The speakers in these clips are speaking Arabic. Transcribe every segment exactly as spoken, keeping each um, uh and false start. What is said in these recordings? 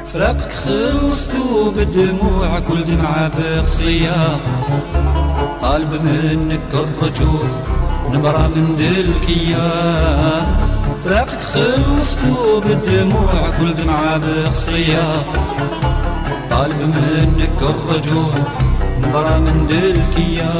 فراقك خلصتو بالدموع، كل دمعة بقصية طالب منك الرجوع، نبرة من دلكية. فراقك خلصتو بالدموع، كل دمعة بقصية طالب منك الرجوع، نبرة من دلكية.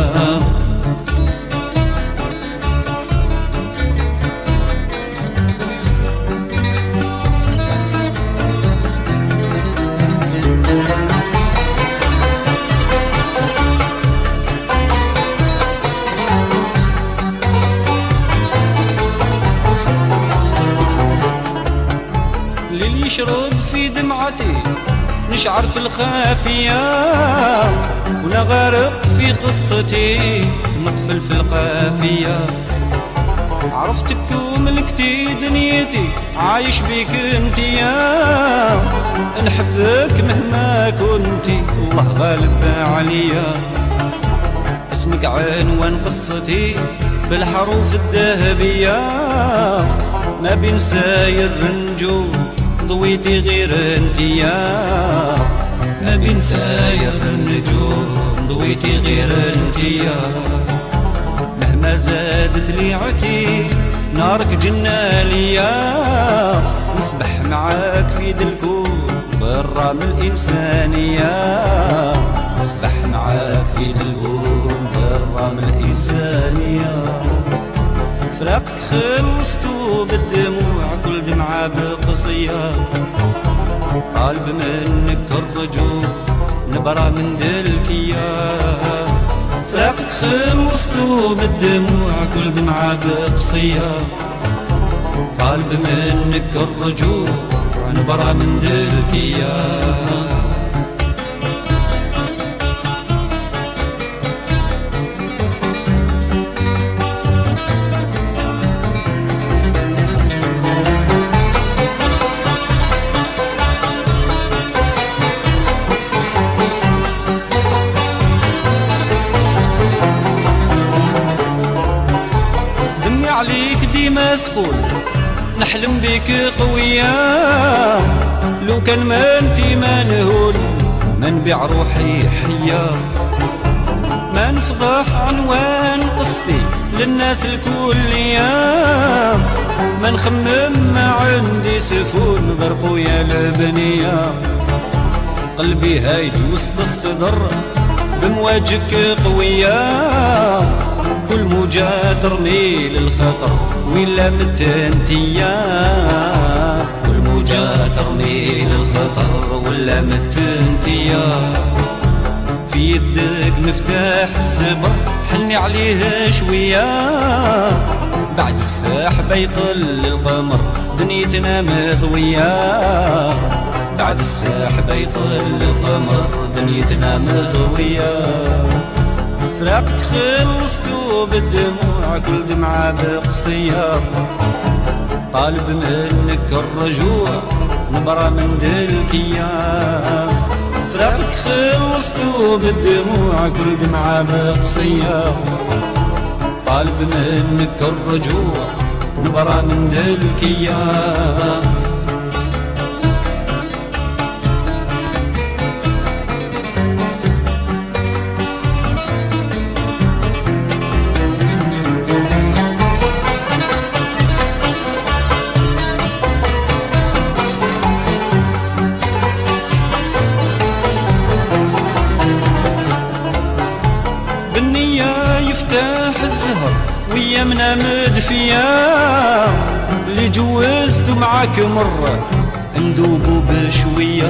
للي يشرب في دمعتي نشعر في الخافية، وانا غارق في قصتي نقفل في القافية. عرفتك وملكتي دنيتي عايش بيك انتيا، نحبك مهما كنتي الله غالب عليا. اسمك عنوان قصتي بالحروف الذهبية، ما بين ساير النجوم ضويتي غير انتيا. ما بين ساير النجوم ضويتي غير انتيا. مهما زادت ليعتي نارك جنة ليا، نسبح معاك في دلكون برا من الإنسانية. نسبح معاك في دلكون برا من الإنسانية. فراقك خلصتو بالدموع، كل دمعة بقصية طالب منك الرجوع، نبرة من دلكية. فراقك خلصتو بالدموع، كل دمعة بقصية طالب منك الرجوع، نبرة من دلكية. عليك ديما سخون نحلم بك قوية، لو كان ما انتي ما نهون ما نبيع روحي حية. ما نفضح عنوان قصتي للناس الكلية، ما نخمم ما عندي سفون غير خويا البنية. قلبي هايج وسط الصدر بمواجك قوية، كل موجة ترمي للخطر ولا متنتيا. كل موجة ترمي للخطر ولا متنتيا. في يدك مفتاح الصبر حلني عليه شوية، بعد السحبة يطل القمر دنيتنا مضوية. بعد السحبة يطل القمر دنيتنا مضوية. فراقك خلصتو بالدموع، كل دمعة بقصية طالب منك الرجوع، نبرة من دلكية. فراقك خلصتو بالدموع، كل دمعة بقصية طالب منك الرجوع، نبرة من دلكية. يفتح الزهر ويامنا مدفية، اللي جوزت معاك مرة ندوبو بشوية،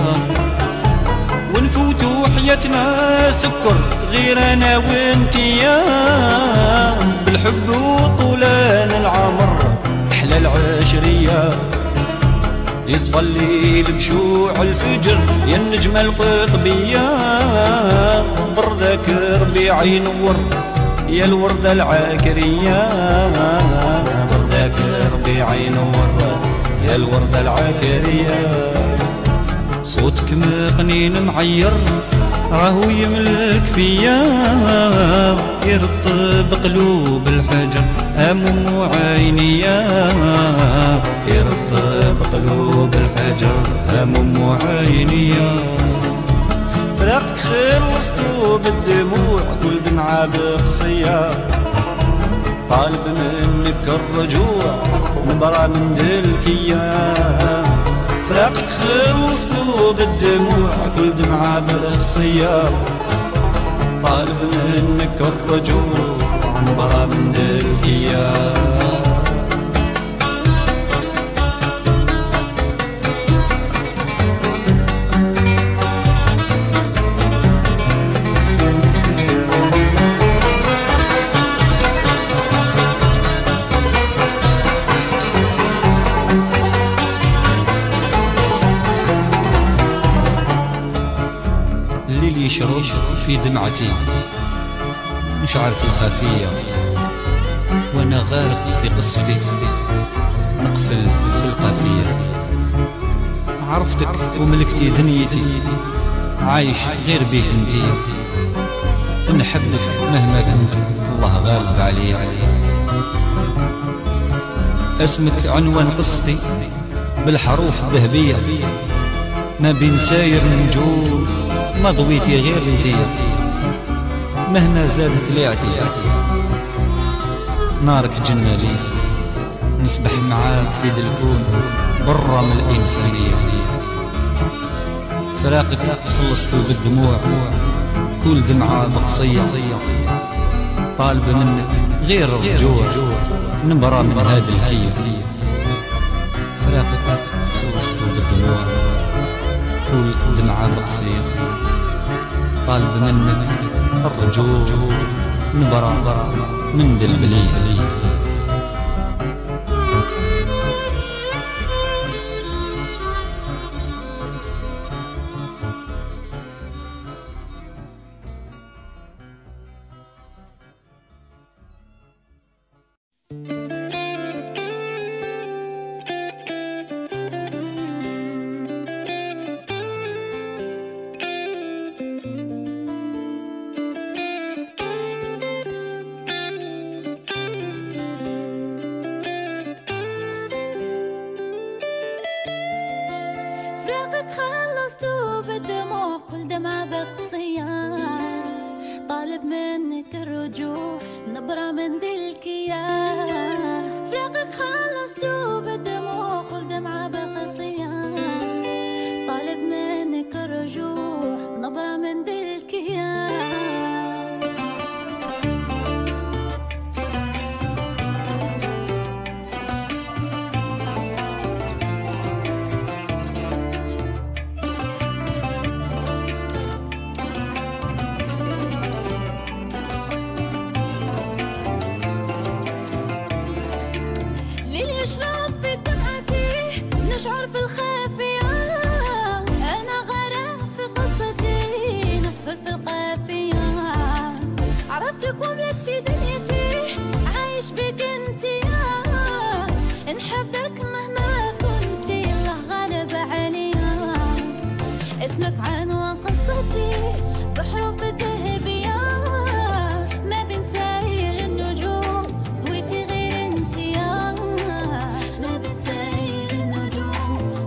ونفوتو حياتنا سكر غير انا وانتيا. بالحب وطولان العمر تحلى العشرية، يصفى الليل بشوع الفجر يا النجمة القطبية. برذاك ربيع ينور يا الوردة العاكرية. برذاك ربيع ينور يا الوردة العاكرية. صوتك مقنين معير راهو يملك فيا، يرطب قلوب الحجر هموم عينيا. يرطب قلوب الحجر الحجر هموم وعينيا. فراقك خلصتو بالدموع كل دمعة بقصية، طالب منك الرجوع نبرة من دلكية. فراقك خلصتو بالدموع كل دمعة بقصية، طالب منك الرجوع نبرة من دلكية. الليل يشرب في دمعتي مش عارف الخفية، وانا غارق في قصتي نقفل في القافية. عرفتك وملكتي دنيتي عايش غير بيك انتي، ونحبك مهما كنت الله غالب عليا. اسمك عنوان قصتي بالحروف الذهبية، ما بين ساير النجوم ما ضويتي غير انتي. مهما زادت ليعتي نارك جنة لي، نسبح معاك في ذا الكون برا من الإنسانية. فراقك خلصتو بالدموع كل دمعة بقصية، طالبة منك غير الرجوع نبرة من هذا الكيل. فراقك خلصتو بالدموع كل دمعة بقصية، طالب منك الرجوع نبرة من ذا البلية. فراقك خلصتو بالدموع كل دمعة بقصية، طالب منك الرجوع نبرة من دلكية. فراقك خلصتو بالدموع كل دمعة بقصية، طالب منك الرجوع نبرة من دلكية. نشرب في دمعتي نشعر في الخافية، أنا غرق في قصتي نقفل في القافية. عرفتك وملكتي دنيتي عايش بك انتي، نحبك مهما كنتي الله غالب عليا. اسمك عنوان قصتي بحروف الذهبية، ما بين ساير النجوم ضويتي غير انتي. ما بين ساير النجوم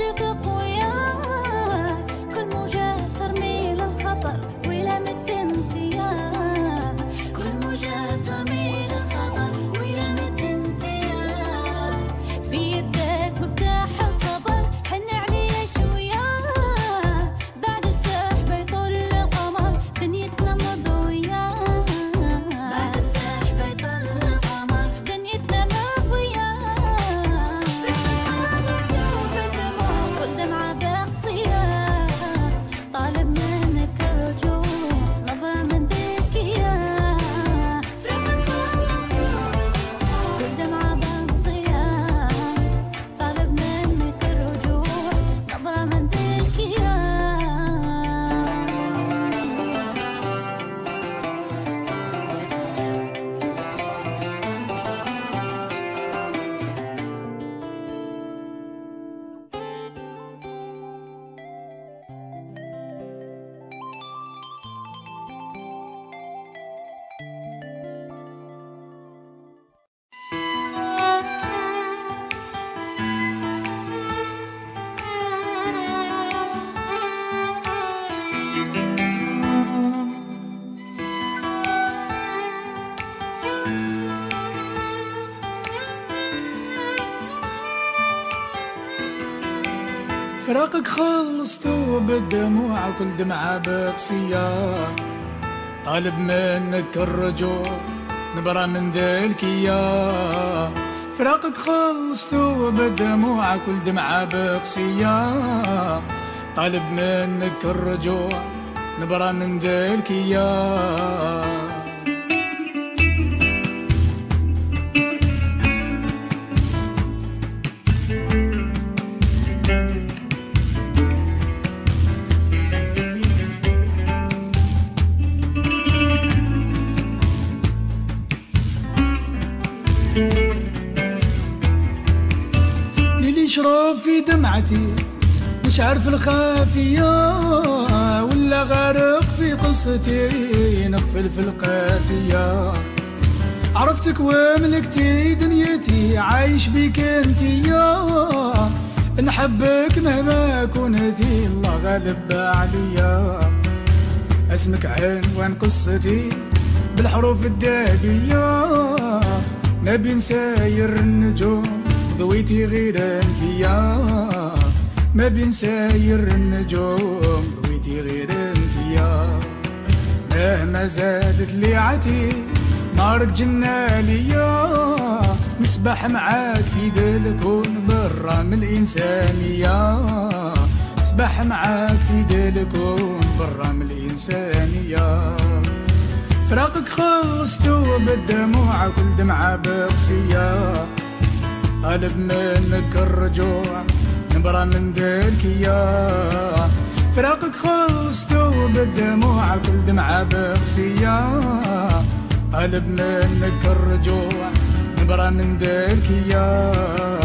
عاشق قويا كل موجة ترمي للخطر ولا مت انتيا كل موجة ترمي للخطر ولا مت انتيا في يدك مفتاح الصبر حن عليا شوية بعد السحب يطل القمر دنيتنا مضوية بعد السحب يطل القمر دنيتنا مضوية فرحت خالص بالدموع والدمعة باقصية طالب منك الرجوع نبرة من ذكية فرحت خالص والدمعة باقصية طالب منك الرجوع نبرة من ذكية فراقك خلصته بالدموع كل دمعة باقصية طالب منك الرجوع نبرة من ذلكية فراقك خلصته بالدموع كل دمعة باقصية طالب منك الرجوع نبرة من ذلكية ليلي شرب في دمعتي مش عارف الخافية ولا غارق في قصتي نقفل في القافية عرفتك وملكتي دنيتي عايش بيك انتيا نحبك مهما كنتي الله غالب عليا اسمك عنوان قصتي بالحروف الدابية ما بين ساير النجوم ضويتي غير انتيا ما بين ساير النجوم ضويتي غير انتيا مهما زادت ليعتي نارك جنة ليا نسبح معاك في ذا الكون برا من الإنسانية نسبح معاك في ذا الكون برا من الإنسانية فراقك خلصته بالدموع كل دمعة باقصية طالب منك الرجوع نبرة من ذلكية فراقك خلصته بالدموع كل دمعة باقصية طالب منك الرجوع نبرة من ذلكية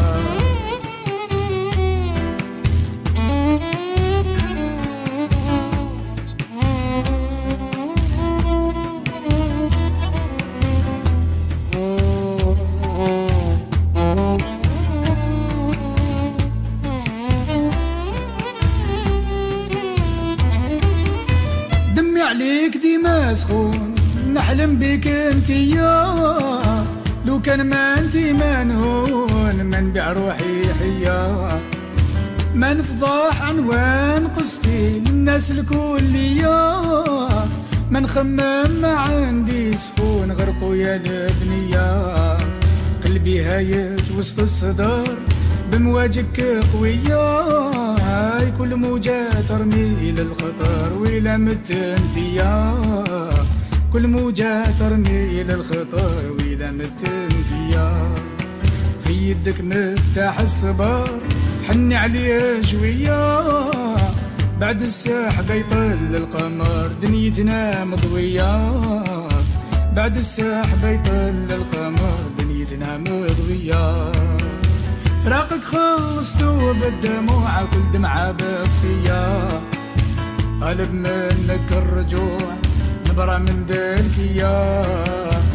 دمي عليك ديما سخون نحلم بك انتيا لو كان ما انتي منهون ما نبيع روحي حيا ما نفضح عنوان قصتي للناس الكلية ما نخمم ما عندي سفون غرقو يا البنية قلبي هايج وسط الصدر بمواجك قوية هاي كل موجة ترمي للخطر ولا مت انتيا كل موجة ترمي للخطر ولا مت انتيا في يدك مفتاح الصبر حني عليه شوية بعد السحب يطل القمر دنيتنا مضوية بعد السحب يطل القمر دنيتنا مضوية فراقك خلصته بالدموع كل دمعة باقصية طالب منك الرجوع نبرة من ذلكية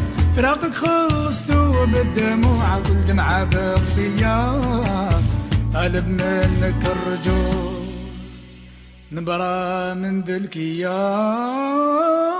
فراقك خلصته بالدموع كل دمعة باقصية طالب منك الرجوع نبرى من ذلكيا.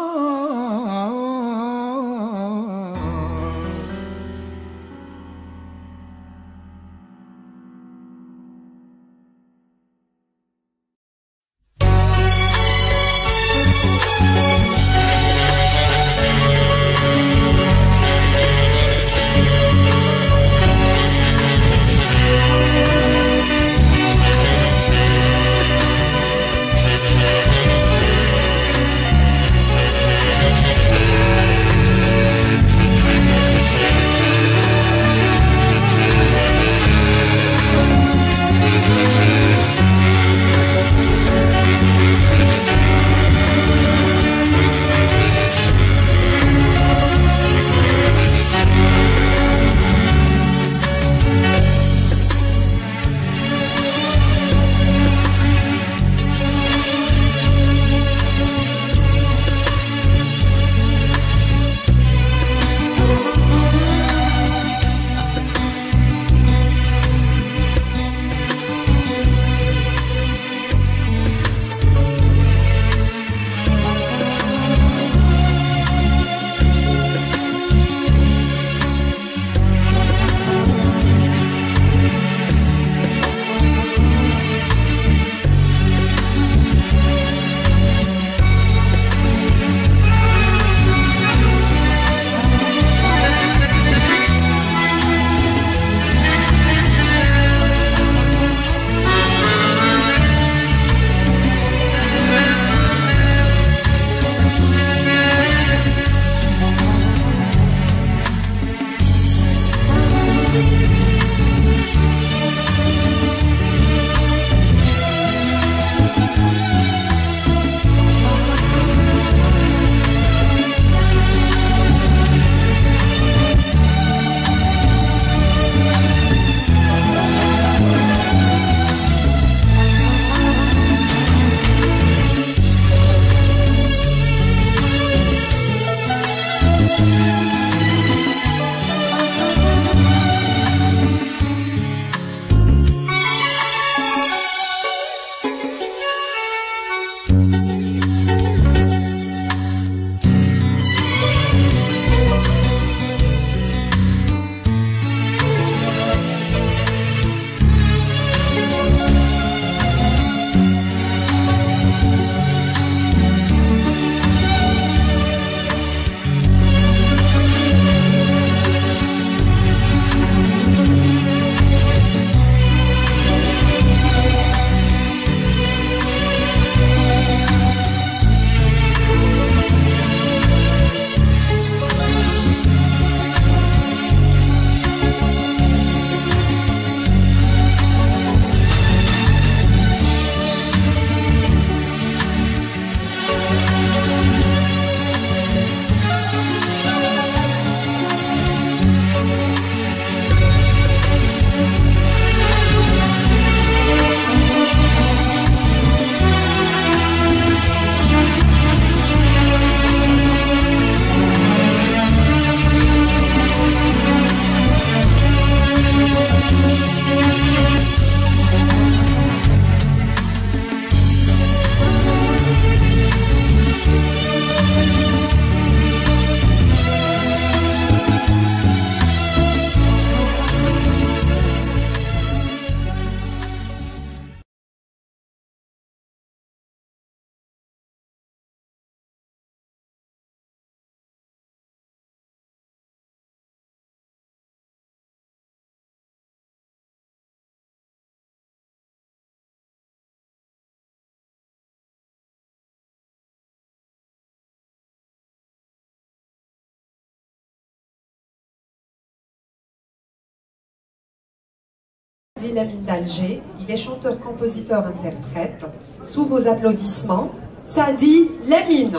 Saadi Lamine d'Alger, il est chanteur, compositeur, interprète. Sous vos applaudissements, Saadi Lamine.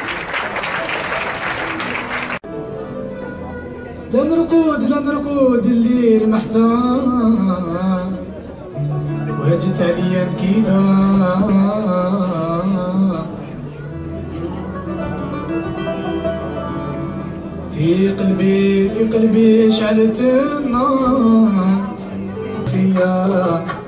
لا نرقد لا نرقد الليل محتار وهجت عليا كذا في قلبي في قلبي شعلت النار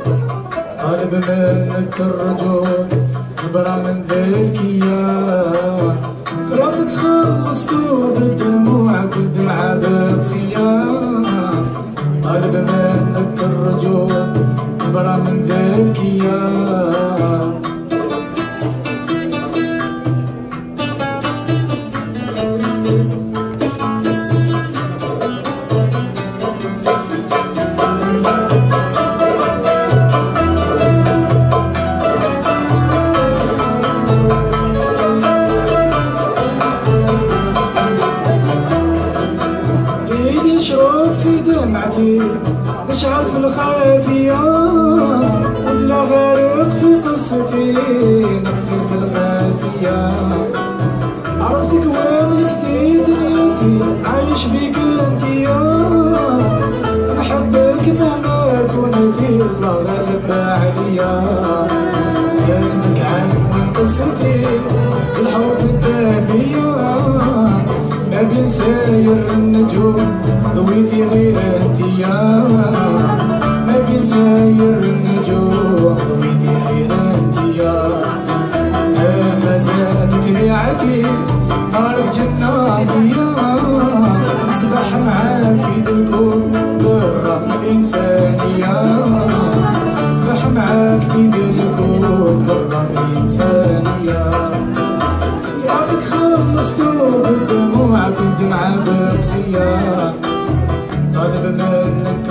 طالب منك الرجوع نبرة من ذكية فراقك خلصتو بالدموع كل دمعة بكسية طالب منك الرجوع نبرة من ذكية مش عارف الخافية ولا غارق في قصتي نغفر في الخافية عرفتك وملكتي دنيتي عايش بيك انتيا نحبك مهما كنتي الله غالب عليا اسمك عن قصتي الحروف الذهبية ما بين ساير النجوم ضويتي غير انتيا ما بين ساير النجوم ضويتي غير انتيا ما زالت بيعتي نارك جناتيا نسبح معاك في الكون برا من الإنسانية نسبح معاك في الكون برا من الإنسانية ياك خلصتو بالدموع كل دمعة بكسية طالب منك